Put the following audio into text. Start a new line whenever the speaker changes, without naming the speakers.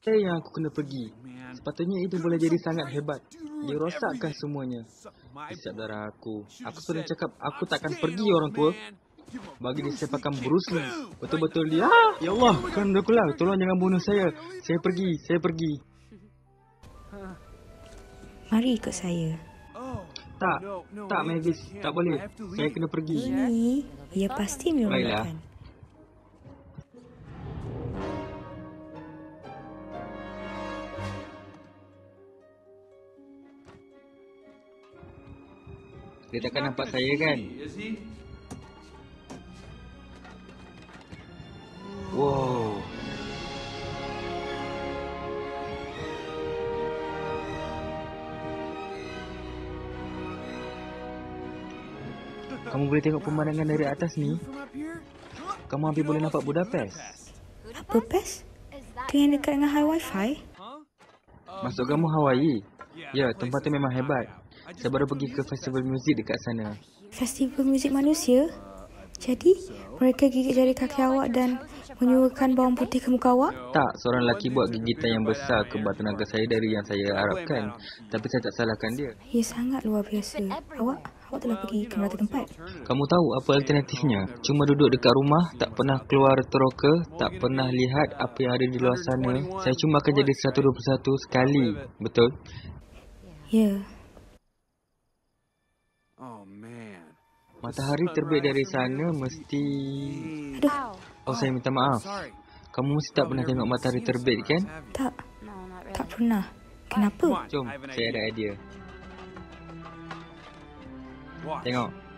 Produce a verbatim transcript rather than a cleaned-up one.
Saya yang aku kena pergi. Sepatutnya itu boleh jadi sangat hebat. Dia rosakkan semuanya. Hisap darah aku. Aku sudah cakap aku takkan pergi, orang tua. Bagi dia sepakan Bruce Lee. Betul-betul dia. Ya Allah, kan aku lah. Tolong jangan bunuh saya. Saya pergi, saya pergi.
Mari ikut saya.
Tak, tak Mavis. Tak boleh. Saya kena pergi.
Ini, ia pasti minum
Baiklah.
makan.
Dia takkan nampak saya kan? Wow. Kamu boleh tengok pemandangan dari atas ni. Kamu hampir boleh nampak Budapest.
Apa Pes? Tu yang dekat dengan high wifi?
Maksud kamu Hawaii? Ya, tempat tu memang hebat. Saya baru pergi ke festival muzik dekat sana.
Festival muzik manusia? Jadi, mereka gigit jari kaki awak dan menyuruhkan bawang putih ke muka awak?
Tak, seorang lelaki buat gigitan yang besar ke bawah tenaga saya dari yang saya harapkan. Tapi saya tak salahkan dia.
Ia sangat luar biasa. Awak, awak telah pergi ke merata tempat.
Kamu tahu apa alternatifnya? Cuma duduk dekat rumah, tak pernah keluar teroka, tak pernah lihat apa yang ada di luar sana. Saya cuma akan jadi seratus dua puluh satu sekali. Betul?
Ya.
Matahari terbit dari sana mesti...
Aduh.
Oh, saya minta maaf. Kamu mesti tak pernah tengok matahari terbit, kan?
Tak. Tak pernah. Kenapa?
Jom, saya ada idea. Tengok.